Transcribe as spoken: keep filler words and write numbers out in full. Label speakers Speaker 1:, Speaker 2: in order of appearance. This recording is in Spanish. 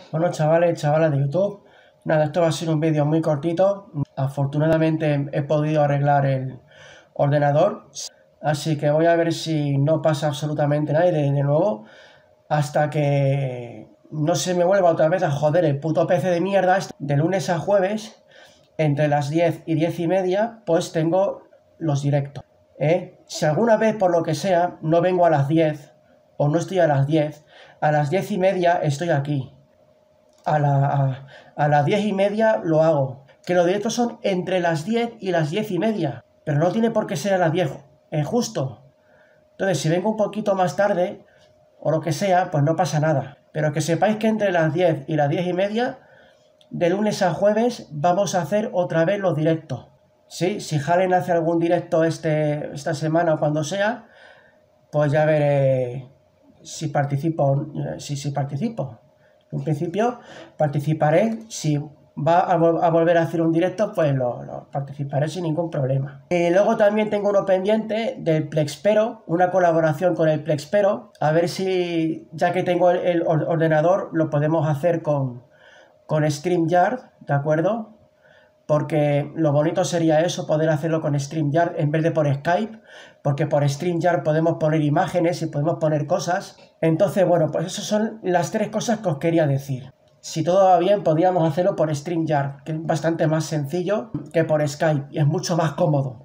Speaker 1: Bueno, chavales, chavalas de YouTube, nada, esto va a ser un vídeo muy cortito. Afortunadamente he podido arreglar el ordenador, así que voy a ver si no pasa absolutamente nada y de, de nuevo hasta que no se me vuelva otra vez a joder el puto P C de mierda. De lunes a jueves, entre las diez y diez y media, pues tengo los directos. ¿eh? Si alguna vez, por lo que sea, no vengo a las diez o no estoy a las diez, a las diez y media estoy aquí. A, la, a, a las diez y media lo hago. Que los directos son entre las diez y las diez y media. Pero no tiene por qué ser a las diez. Es justo. Entonces, si vengo un poquito más tarde, o lo que sea, pues no pasa nada. Pero que sepáis que entre las diez y las diez y media, de lunes a jueves, vamos a hacer otra vez los directos. ¿Sí? Si Jalen hace algún directo este, esta semana o cuando sea, pues ya veré si participo. Si, si participo. En principio participaré. Si va a, vol a volver a hacer un directo, pues lo, lo participaré sin ningún problema. Y luego también tengo uno pendiente del Plexpero, una colaboración con el Plexpero, a ver si, ya que tengo el, el ordenador, lo podemos hacer con, con StreamYard, ¿de acuerdo? Porque lo bonito sería eso, poder hacerlo con StreamYard en vez de por Skype, porque por StreamYard podemos poner imágenes y podemos poner cosas. Entonces, bueno, pues esas son las tres cosas que os quería decir. Si todo va bien, podríamos hacerlo por StreamYard, que es bastante más sencillo que por Skype y es mucho más cómodo.